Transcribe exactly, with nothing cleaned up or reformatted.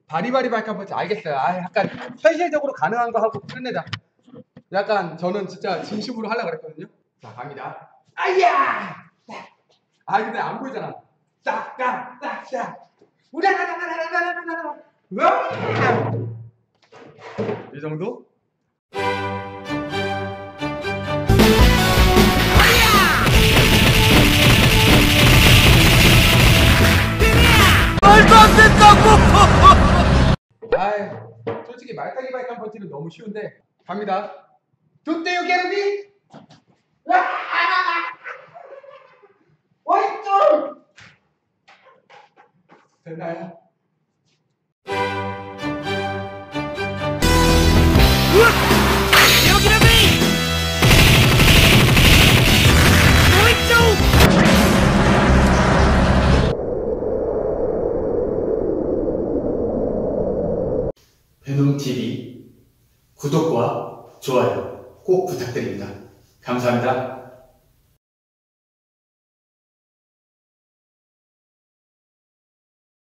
바리바리 발칸 펀치 알겠어요. 아, 약간 현실적으로 가능한 거 하고 끝내자. 약간 저는 진짜 진심으로 하려고 그랬거든요. 자, 갑니다. 아야! 아, 근데 안 보이잖아. 싹까, 싹싹. 우라라라라라라라라. 으아! 이 정도? 말도 안 된다고! 아이, 솔직히 말타기 발칸 펀치는 너무 쉬운데 갑니다. Do you get me? 어이좀 됐나요? 베놈티비 구독과 좋아요 꼭 부탁드립니다. 감사합니다.